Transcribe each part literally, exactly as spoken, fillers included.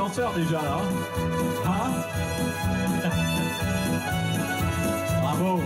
danseur déjà là. Hein? Bravo.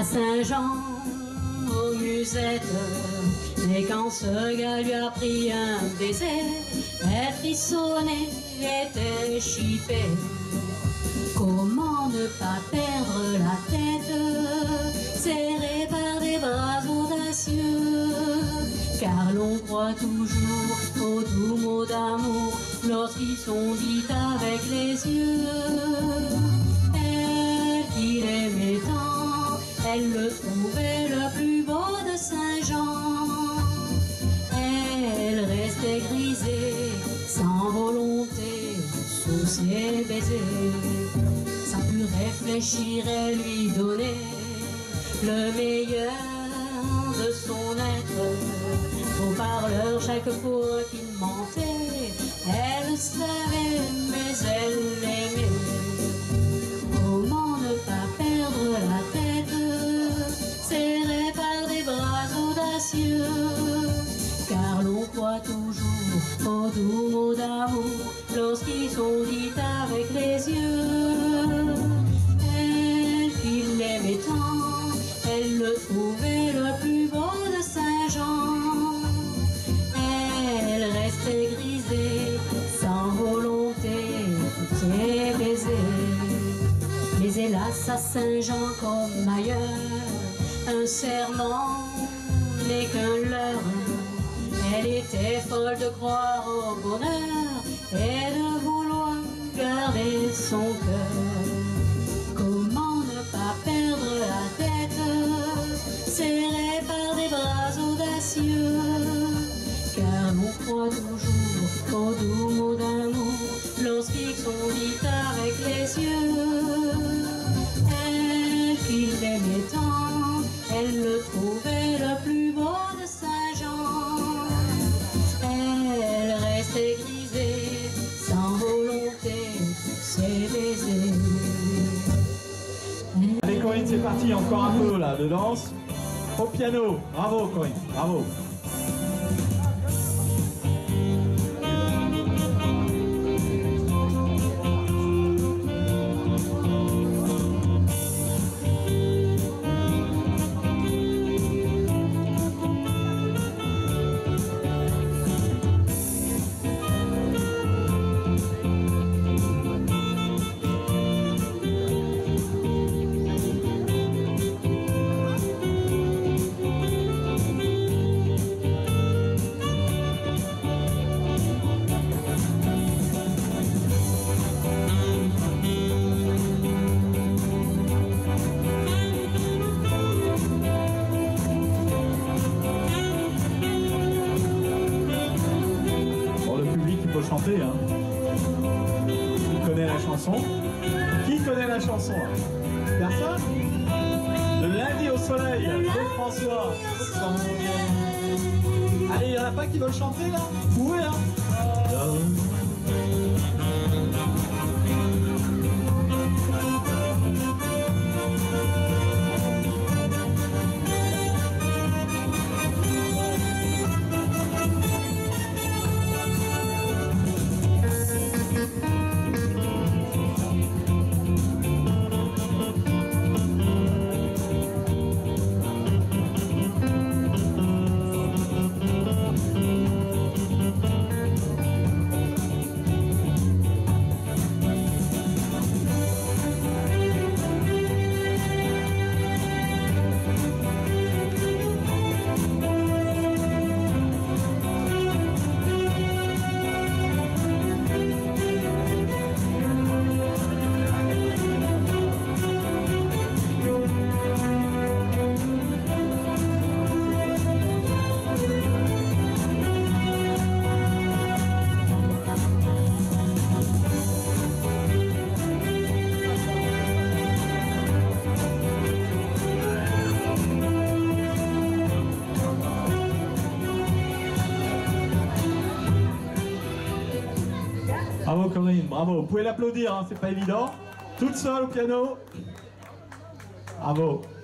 Saint-Jean, aux musettes. Mais quand ce gars lui a pris un baiser, elle frissonnait, était chippée. Comment ne pas perdre la tête, serrée par des bras audacieux, car l'on croit toujours aux doux mots d'amour lorsqu'ils sont dits avec les yeux. Elle qui l'aimait tant, elle le trouvait le plus beau de Saint-Jean. Elle restait grisée, sans volonté, sous ses baisers, sans plus réfléchir et lui donner le meilleur de son être. Au parleur, chaque fois qu'il mentait, elle savait, mais elle l'aimait. Comment ne pas perdre la tête, serrée par des bras audacieux, car l'on croit toujours aux doux mots d'amour lorsqu'ils sont dits avec les yeux. Elle qui l'aimait tant, elle le trouvait le plus beau de Saint-Jean. Elle restait grisée, sans volonté, tous ses baisers. Mais hélas à Saint-Jean comme ailleurs, un serment n'est qu'un leurre. Elle était folle de croire au bonheur et de vouloir garder son cœur. Comment ne pas perdre la tête, serrée par des bras audacieux, car l'on croit toujours aux doux mots d'amour lorsqu'ils sont dits avec les yeux. Elle qui l'aimait tant, elle le trouvait le plus beau de Saint-Jean. Elle restait grisée, sans volonté, ses baisers. Allez Corinne, c'est parti, encore un peu là de danse. Au piano, bravo Corinne, bravo. Chanter, hein. Qui connaît la chanson? Qui connaît la chanson? Personne? Le lundi au soleil de François. Allez, il n'y en a pas qui veulent chanter là? Vous pouvez, hein? Bravo Corinne, bravo. Vous pouvez l'applaudir, hein, c'est pas évident. Toute seule au piano. Bravo.